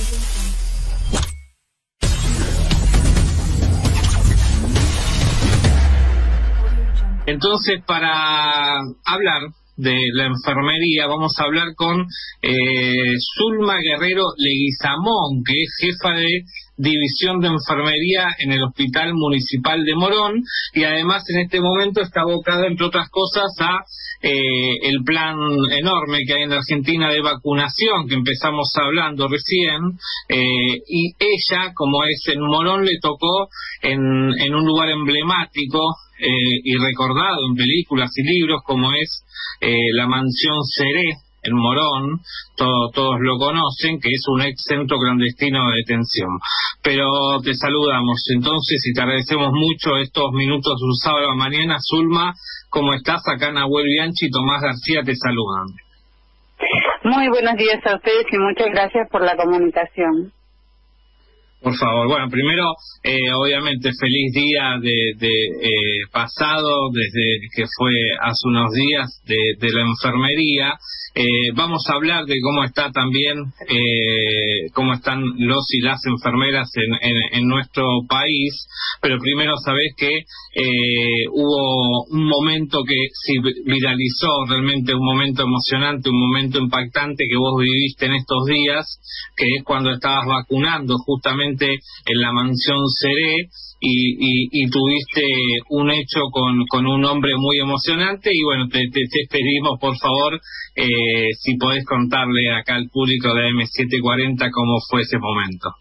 Entonces, para hablar de la enfermería, vamos a hablar con Zulma Guerrero Leguizamón, que es jefa de División de Enfermería en el Hospital Municipal de Morón, y además en este momento está abocada, entre otras cosas, a el plan enorme que hay en Argentina de vacunación, que empezamos hablando recién, y ella, como es en Morón, le tocó en un lugar emblemático y recordado en películas y libros, como es la Mansión Seré en Morón. Todos lo conocen, que es un ex centro clandestino de detención. Pero te saludamos entonces y te agradecemos mucho estos minutos de un sábado a la mañana. Zulma, ¿cómo estás? Acá Nahuel Bianchi y Tomás García te saludan. Muy buenos días a ustedes y muchas gracias por la comunicación. Por favor. Bueno, primero, obviamente, feliz día de pasado, desde que fue hace unos días, de la enfermería. Vamos a hablar de cómo está también, cómo están los y las enfermeras en nuestro país, pero primero sabés que hubo un momento que se viralizó, realmente un momento emocionante, un momento impactante que vos viviste en estos días, que es cuando estabas vacunando justamente en la Mansión Seré, y tuviste un hecho con un hombre muy emocionante, y bueno, te pedimos por favor si podés contarle acá al público de AM740 cómo fue ese momento.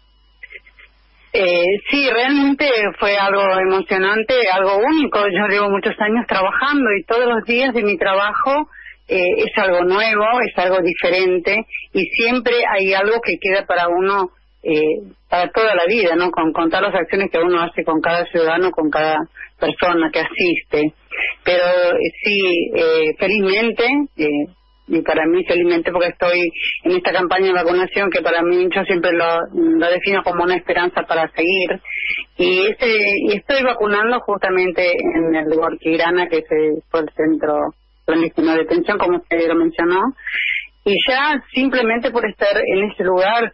Sí, realmente fue algo emocionante, algo único. Yo llevo muchos años trabajando y todos los días de mi trabajo es algo nuevo, es algo diferente, y siempre hay algo que queda para uno para toda la vida, ¿no? Con todas las acciones que uno hace con cada ciudadano, con cada persona que asiste. Pero sí, felizmente, y para mí felizmente porque estoy en esta campaña de vacunación que para mí yo siempre lo defino como una esperanza para seguir, y estoy vacunando justamente en el Gorquirana, que fue el centro clandestino de detención, como usted lo mencionó, y ya simplemente por estar en ese lugar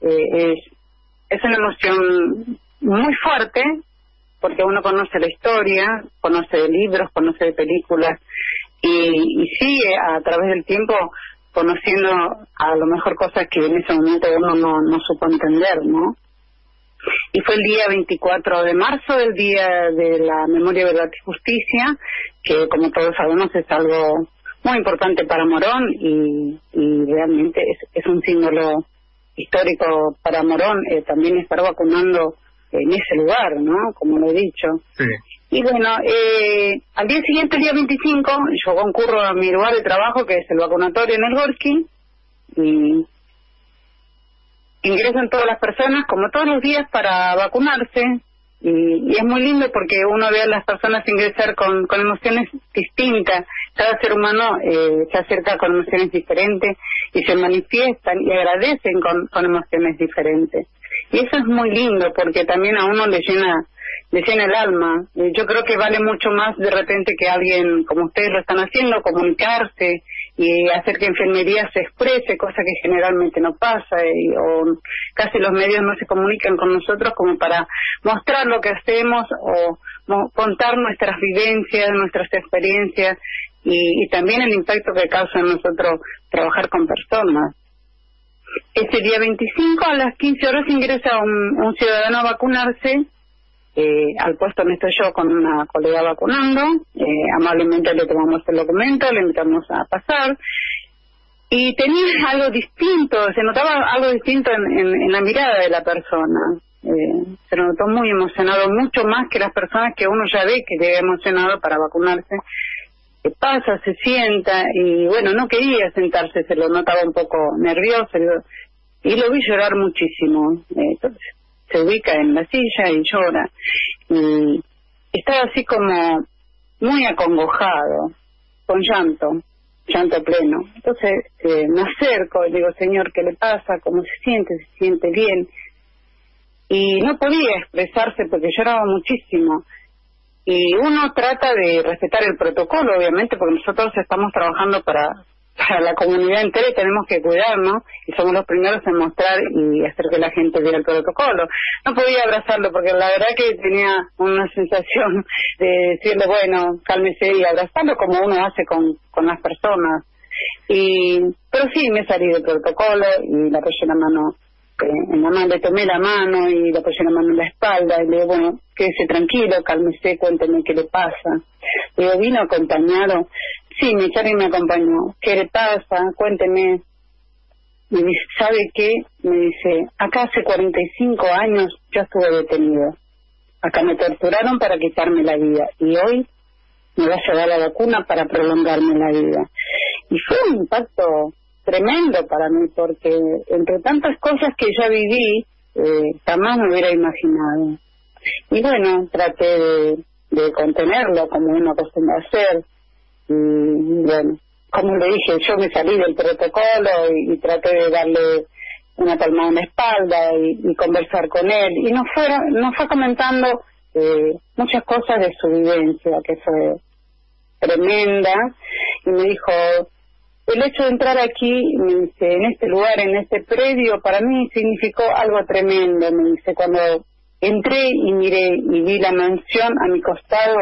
es una emoción muy fuerte, porque uno conoce la historia, conoce de libros, conoce de películas, y sigue a través del tiempo conociendo a lo mejor cosas que en ese momento uno no supo entender, ¿no? Y fue el día 24 de marzo, el Día de la Memoria, Verdad y Justicia, que como todos sabemos es algo muy importante para Morón, y realmente es un símbolo histórico para Morón, también estar vacunando en ese lugar, ¿no? Como lo he dicho. Sí. Y bueno, al día siguiente, el día 25, yo concurro a mi lugar de trabajo, que es el vacunatorio en el Gorki, y ingresan todas las personas, como todos los días, para vacunarse, y es muy lindo porque uno ve a las personas ingresar con emociones distintas. Cada ser humano se acerca con emociones diferentes y se manifiestan y agradecen con emociones diferentes. Y eso es muy lindo porque también a uno le llena el alma. Yo creo que vale mucho más de repente que alguien como ustedes lo están haciendo, comunicarse y hacer que enfermería se exprese, cosa que generalmente no pasa, o casi los medios no se comunican con nosotros como para mostrar lo que hacemos o contar nuestras vivencias, nuestras experiencias, y también el impacto que causa en nosotros trabajar con personas. Ese día 25 a las 15 horas ingresa un ciudadano a vacunarse, al puesto donde estoy yo con una colega vacunando, amablemente le tomamos el documento, le invitamos a pasar, y tenía algo distinto, se notaba algo distinto en la mirada de la persona. Se lo notó muy emocionado, mucho más que las personas que uno ya ve que llega emocionado para vacunarse. Pasa, se sienta, y bueno, no quería sentarse, se lo notaba un poco nervioso, y lo vi llorar muchísimo. Entonces se ubica en la silla y llora, y estaba así como muy acongojado, con llanto pleno. Entonces me acerco y digo, señor, ¿qué le pasa? ¿Cómo se siente? ¿Se siente bien? Y no podía expresarse porque lloraba muchísimo. Y uno trata de respetar el protocolo, obviamente, porque nosotros estamos trabajando para para la comunidad entera y tenemos que cuidarnos y somos los primeros en mostrar y hacer que la gente vea el protocolo. No podía abrazarlo porque la verdad que tenía una sensación de decirle, bueno, cálmese y abrazarlo como uno hace con las personas. Pero sí, me salí del protocolo y le apoyé la mano en la mano, le tomé la mano y le apoyé la mano en la espalda y le digo, bueno, quédese tranquilo, cálmese, cuénteme qué le pasa. Le digo, ¿vino acompañado? Sí, mi Charlie me acompañó. ¿Qué le pasa? Cuénteme. Me dice, ¿sabe qué? Me dice, acá hace 45 años yo estuve detenido. Acá me torturaron para quitarme la vida y hoy me va a llevar la vacuna para prolongarme la vida. Y fue un impacto tremendo para mí porque entre tantas cosas que ya viví, jamás me hubiera imaginado. Y bueno, traté de contenerlo como uno acostumbra a hacer. Y bueno, como le dije, yo me salí del protocolo y traté de darle una palmada en la espalda y conversar con él. Y nos fue comentando muchas cosas de su vivencia, que fue tremenda. Y me dijo, el hecho de entrar aquí, me dice, en este lugar, en este predio, para mí significó algo tremendo. Me dice, cuando entré y miré y vi la mansión a mi costado,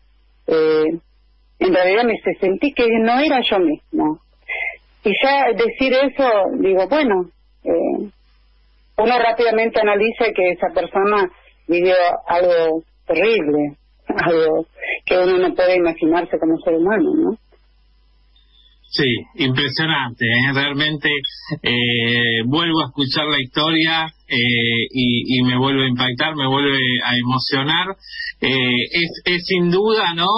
en realidad sentí que no era yo mismo. Y ya decir eso, digo, bueno, uno rápidamente analiza que esa persona vivió algo terrible, algo que uno no puede imaginarse como ser humano, ¿no? Sí, impresionante, realmente vuelvo a escuchar la historia y me vuelve a impactar, me vuelve a emocionar. Es sin duda, ¿no?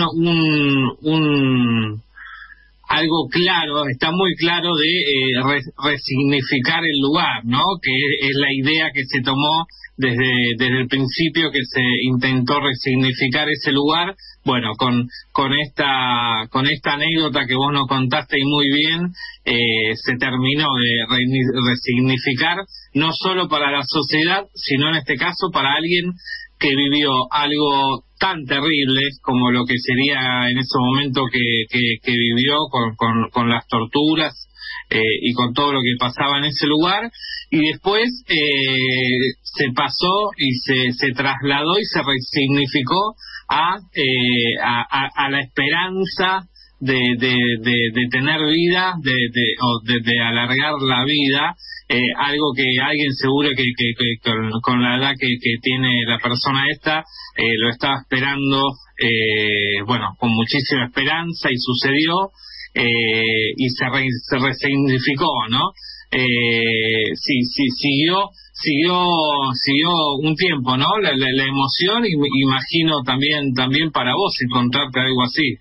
Algo claro, está muy claro de resignificar el lugar, ¿no? Que es la idea que se tomó desde el principio, que se intentó resignificar ese lugar. Bueno, con esta anécdota que vos nos contaste y muy bien, se terminó de resignificar, no solo para la sociedad, sino en este caso para alguien que vivió algo tan terrible como lo que sería en ese momento que vivió con las torturas y con todo lo que pasaba en ese lugar, y después se pasó y se trasladó y se resignificó a la esperanza de tener vida, de alargar la vida, algo que alguien seguro que con la edad que tiene la persona esta lo estaba esperando, bueno, con muchísima esperanza, y sucedió, y se resignificó, ¿no? Siguió un tiempo, ¿no? La emoción, y imagino también para vos encontrarte algo así.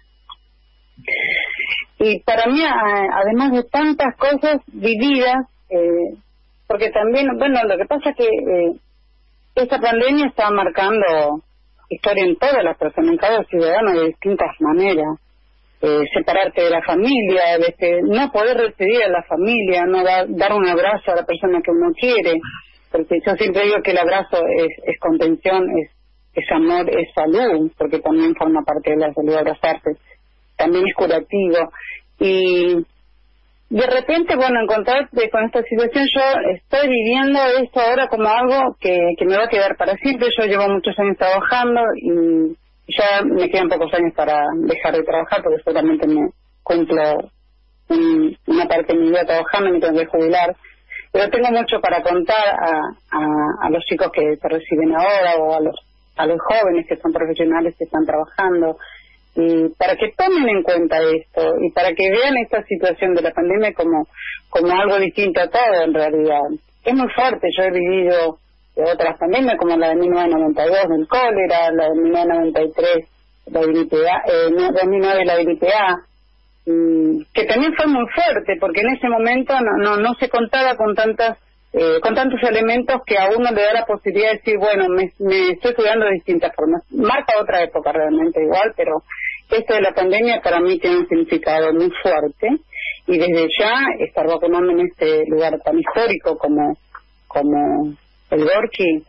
Y para mí, además de tantas cosas vividas, porque también, bueno, lo que pasa es que esta pandemia está marcando historia en todas las personas, en cada ciudadano de distintas maneras. Separarte de la familia, no poder recibir a la familia, no dar un abrazo a la persona que uno quiere, porque yo siempre digo que el abrazo es contención, es amor, es salud, porque también forma parte de la salud abrazarse, también es curativo. Y de repente, bueno, encontrarte con esta situación, yo estoy viviendo esto ahora como algo que me va a quedar para siempre. Yo llevo muchos años trabajando y ya me quedan pocos años para dejar de trabajar, porque seguramente me cumplo una parte de mi vida trabajando, me tengo que jubilar, pero tengo mucho para contar a los chicos que se reciben ahora, o a los jóvenes que son profesionales, que están trabajando, y para que tomen en cuenta esto y para que vean esta situación de la pandemia como algo distinto a todo. En realidad es muy fuerte. Yo he vivido otras pandemias, como la de 1992 del cólera, la de 1993 la gripe A, 2009 la gripe A, que también fue muy fuerte, porque en ese momento no se contaba con tantos elementos que a uno le da la posibilidad de decir, bueno, me estoy cuidando de distintas formas. Marca otra época realmente igual, pero esto de la pandemia para mí tiene un significado muy fuerte, y desde ya estar vacunando en este lugar tan histórico como el Gorki,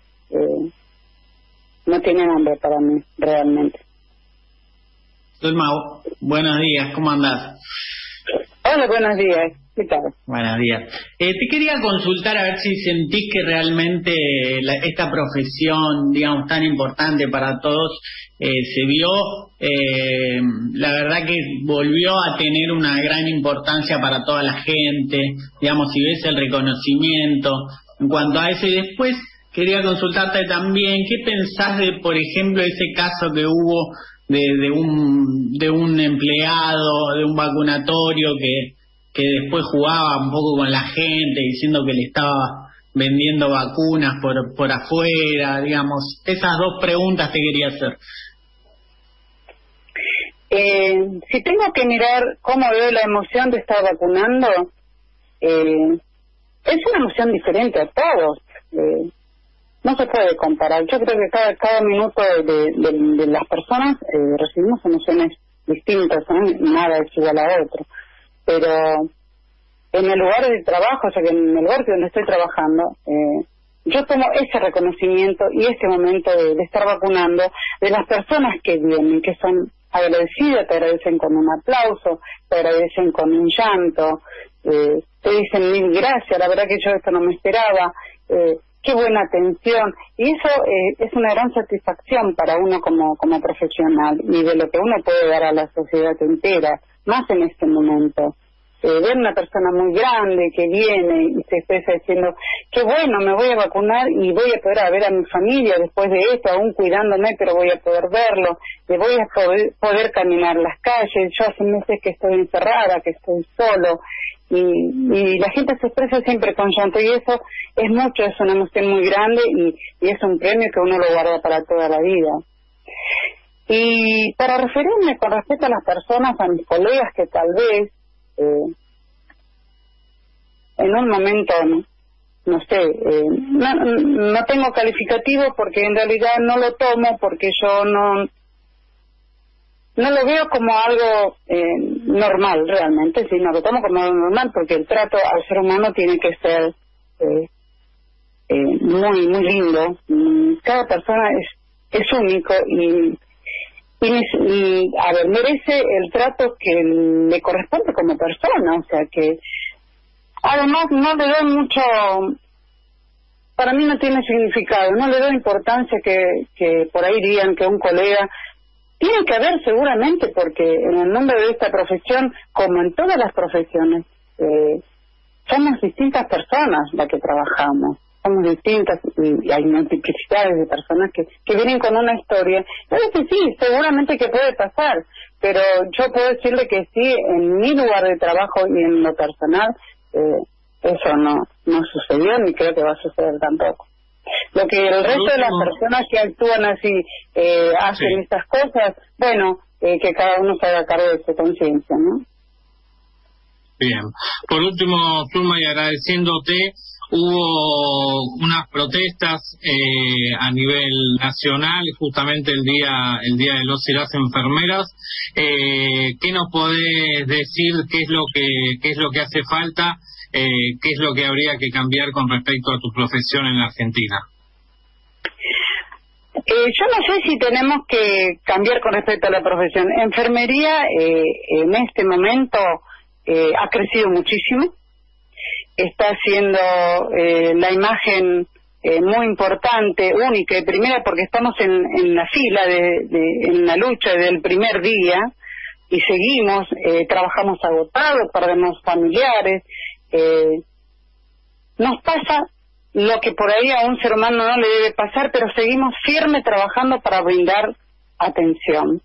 no tiene nombre para mí, realmente. Zulma, buenos días, ¿cómo andás? Hola Hola, buenos días. ¿Qué tal? Buenos días. Te quería consultar a ver si sentís que realmente esta profesión, digamos, tan importante para todos, se vio, la verdad que volvió a tener una gran importancia para toda la gente, digamos, si ves el reconocimiento en cuanto a eso. Y después quería consultarte también, ¿qué pensás de, por ejemplo, ese caso que hubo de un empleado, de un vacunatorio que después jugaba un poco con la gente diciendo que le estaba vendiendo vacunas por afuera, digamos? Esas dos preguntas te quería hacer. Si tengo que mirar cómo veo la emoción de estar vacunando, es una emoción diferente a todos. No se puede comparar. Yo creo que cada minuto de las personas recibimos emociones distintas, ¿no? Nada es igual a otro. Pero en el lugar de trabajo, o sea, que en el lugar donde estoy trabajando, yo tomo ese reconocimiento y ese momento de estar vacunando de las personas que vienen, que son agradecidas, te agradecen con un aplauso, te agradecen con un llanto, te dicen mil gracias, la verdad que yo esto no me esperaba, qué buena atención, y eso es una gran satisfacción para uno como profesional y de lo que uno puede dar a la sociedad entera, más en este momento. Ver una persona muy grande que viene y se expresa diciendo, qué bueno, me voy a vacunar y voy a poder ver a mi familia después de esto, aún cuidándome, pero voy a poder verlo, voy a poder caminar las calles, yo hace meses que estoy encerrada, que estoy solo, y la gente se expresa siempre con llanto, y eso es mucho, es una emoción muy grande y es un premio que uno lo guarda para toda la vida. Y para referirme con respecto a las personas, a mis colegas que tal vez en un momento, no sé, no tengo calificativo porque en realidad no lo tomo, porque yo no lo veo como algo normal realmente, sí, no lo tomo como algo normal porque el trato al ser humano tiene que ser muy, muy lindo. Cada persona es único y a ver, merece el trato que le corresponde como persona, o sea que además no le doy mucho, para mí no tiene significado, no le doy importancia que por ahí digan que un colega tiene que haber seguramente, porque en el nombre de esta profesión, como en todas las profesiones, somos distintas personas las que trabajamos. Somos distintas y hay multiplicidades de personas que vienen con una historia. A veces sí, seguramente que puede pasar, pero yo puedo decirle que sí, en mi lugar de trabajo y en lo personal, eso no sucedió ni creo que va a suceder tampoco. Lo que el resto de las personas que actúan así, hacen estas cosas, bueno, que cada uno se haga cargo de su conciencia, ¿no? Bien. Por último, Zulma, y agradeciéndote, hubo unas protestas a nivel nacional, justamente el día de los y las enfermeras. ¿Qué nos podés decir? ¿Qué es lo que hace falta? ¿Qué es lo que habría que cambiar con respecto a tu profesión en la Argentina? Yo no sé si tenemos que cambiar con respecto a la profesión. Enfermería en este momento ha crecido muchísimo. Está haciendo la imagen muy importante, única y primera, porque estamos en la fila en la lucha del primer día y seguimos, trabajamos agotados, perdemos familiares, nos pasa lo que por ahí a un ser humano no le debe pasar, pero seguimos firmes trabajando para brindar atención.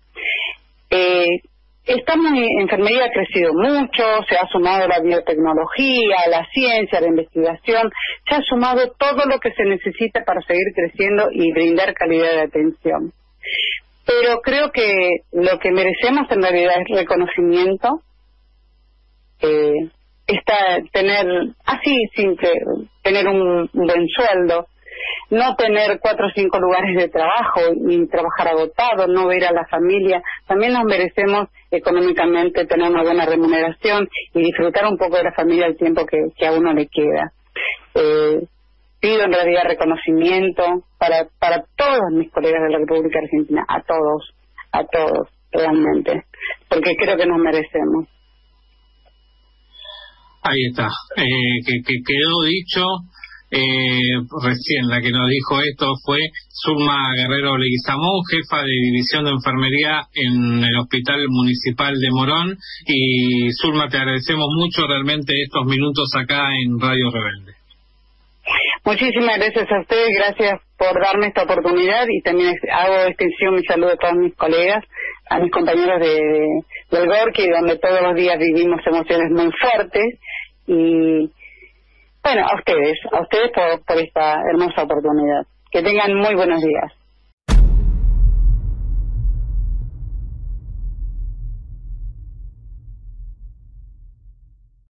Enfermería ha crecido mucho, se ha sumado la biotecnología, la ciencia, la investigación, se ha sumado todo lo que se necesita para seguir creciendo y brindar calidad de atención. Pero creo que lo que merecemos en realidad es reconocimiento, tener, así simple, tener un buen sueldo, no tener 4 o 5 lugares de trabajo y trabajar agotado, no ver a la familia. También nos merecemos económicamente tener una buena remuneración y disfrutar un poco de la familia el tiempo que a uno le queda. Pido en realidad reconocimiento para todos mis colegas de la República Argentina, a todos realmente, porque creo que nos merecemos. Ahí está, que quedó dicho. Recién la que nos dijo esto fue Zulma Guerrero Leguizamón, jefa de División de Enfermería en el Hospital Municipal de Morón. Y Zulma, te agradecemos mucho realmente estos minutos acá en Radio Rebelde. Muchísimas gracias a ustedes, gracias por darme esta oportunidad, y también hago extensión mi saludo a todos mis colegas, a mis compañeros del Gorki, donde todos los días vivimos emociones muy fuertes, y bueno, a ustedes por esta hermosa oportunidad. Que tengan muy buenos días.